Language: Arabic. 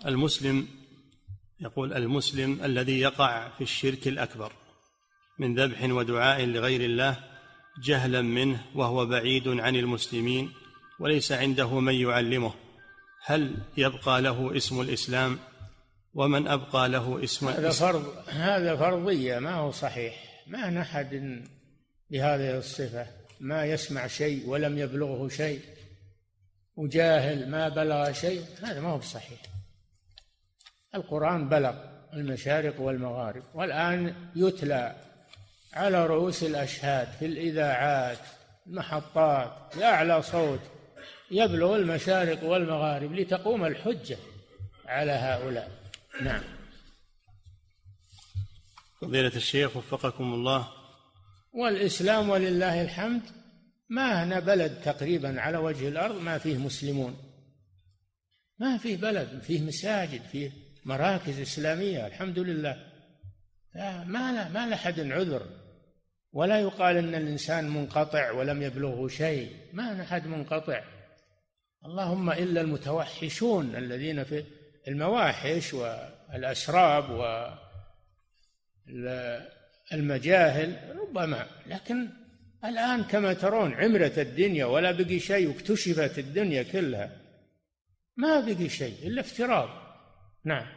المسلم يقول المسلم الذي يقع في الشرك الأكبر من ذبح ودعاء لغير الله جهلا منه وهو بعيد عن المسلمين وليس عنده من يعلمه، هل يبقى له اسم الإسلام؟ ومن أبقى له اسم الإسلام؟ هذا فرضية، ما هو صحيح. ما نحد بهذه الصفة، ما يسمع شيء ولم يبلغه شيء وجاهل ما بلغ شيء، هذا ما هو صحيح. القرآن بلغ المشارق والمغارب، والآن يتلى على رؤوس الأشهاد في الإذاعات المحطات بأعلى صوت، يبلغ المشارق والمغارب لتقوم الحجة على هؤلاء. نعم. فضيلة الشيخ وفقكم الله، والإسلام ولله الحمد ما هنا بلد تقريبا على وجه الأرض ما فيه مسلمون، ما فيه بلد فيه مساجد فيه مراكز إسلامية الحمد لله، ما لحد عذر، ولا يقال أن الإنسان منقطع ولم يبلغه شيء، ما لحد منقطع، اللهم إلا المتوحشون الذين في المواحش والأسراب والمجاهل ربما، لكن الآن كما ترون عمرت الدنيا ولا بقي شيء، واكتشفت الدنيا كلها، ما بقي شيء إلا افتراض. نعم.